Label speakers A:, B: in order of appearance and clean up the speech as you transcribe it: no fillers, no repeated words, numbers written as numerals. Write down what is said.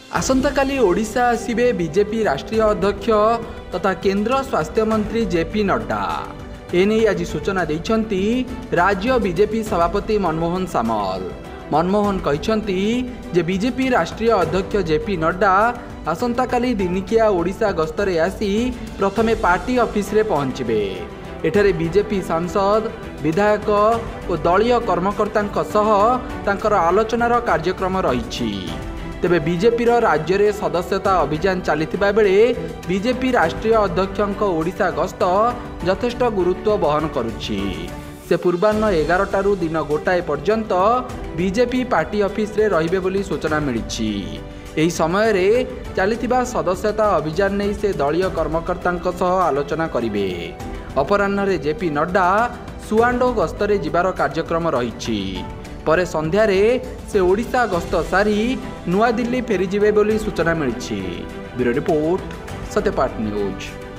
A: आसंताकाली Odisha आसिबे BJP राष्ट्रीय अध्यक्ष तथा केंद्र स्वास्थ्य मंत्री जेपी नड्डा। एने आज सूचना देइछंती राज्य बीजेपी सभापति मनमोहन सामल। मनमोहन कहिछंती जे बीजेपी राष्ट्रीय अध्यक्ष जेपी नड्डा आसंताकाली दिनिकिया ओडिशा गस्तरे आसी प्रथमे पार्टी ऑफिस रे पहुंचबे। एठारे बीजेपी सांसद विधायक और दलीय कर्मकर्तांक सह तांकर आलोचनार कार्यक्रम रहिछि। तेबे बीजेपी राज्य में सदस्यता अभियान चलता बेले बीजेपी राष्ट्रीय अध्यक्ष ओडिशा गस्त यथेष्ट गुरुत्व बहन करुछि। से पूर्वाह्न 11 दिन गोटाए पर्यंत बीजेपी पार्टी ऑफिस रे रहिबे बोली सूचना मिलिछि। एही समय रे चलिथिबा सदस्यता अभियान नहीं से दलीय कर्मकर्तांक सह आलोचना करिवे। अपराह्न रे जेपी नड्डा सुआंडो गस्तरे जिबार कार्यक्रम रहिछि। परे संध्यारे से ओडिशा गस्त सारी नुआ दिल्ली फेरीजिबे बोली सूचना मिलिछि। Bureau report, Satyapath news.